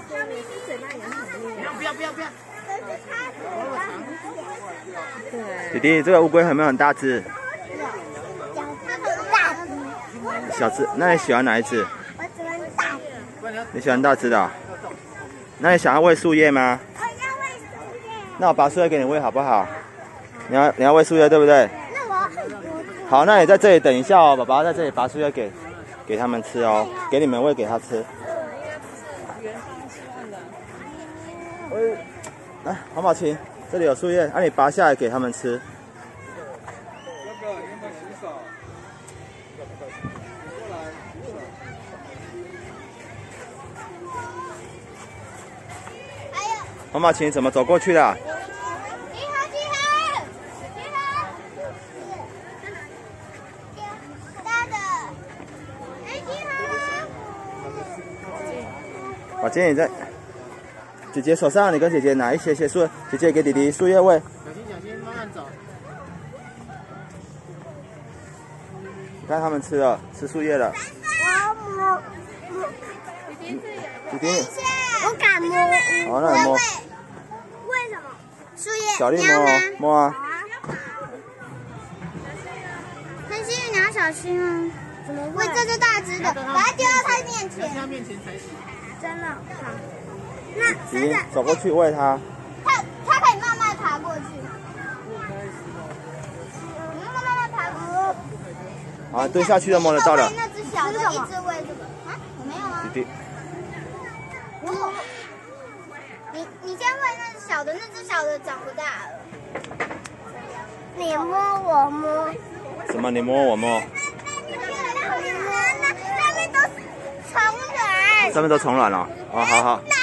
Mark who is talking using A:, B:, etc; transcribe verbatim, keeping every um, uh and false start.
A: 不要不要不要！
B: 弟弟，这个乌龟有没有很大只？
C: 大只。
B: 小只，那你喜欢哪一只？
C: 我喜欢大只。
B: 你喜欢大只的、哦？那你想要喂树叶吗？
C: 我要喂树叶。
B: 那我把树叶给你喂好不好？你要你要喂树叶对不对？
C: 那我很多。
B: 好，那你在这里等一下哦，爸爸在这里拔树叶给给他们吃哦，给你们喂给他吃。来，黄宝琴，这里有树叶，那、啊、你拔下来给他们吃。黄宝琴怎么走过去的？
C: 集合集合集合！大的，哎，集合！
B: 宝琴你在。姐姐手上，你跟姐姐拿一些些树，姐姐给弟弟树叶喂。
A: 小心小心，慢慢走。
B: 你看他们吃了，吃树叶了。
C: 我摸摸。
B: 弟弟，
C: 我敢摸。
B: 好，那你摸。
C: 为什么？树叶。
B: 小丽摸啊，摸啊。
C: 很幸运，你要小心哦。怎么喂？这是大只的，把它丢到它面前。
A: 它面前才行。
C: 真的好。那
B: 弟弟走过去喂它。
C: 它它可以慢慢爬过去。你慢慢慢慢爬过去。
B: 好，蹲下去就摸得到了。
C: 那只小的一直喂这个。啊？没有啊。
B: 弟弟。
C: 我。你你先喂那只小的，那只小的长不大了。你摸我摸。
B: 什么？你摸我摸？
C: 上面都是虫卵。
B: 上面都虫卵了。哦，好好。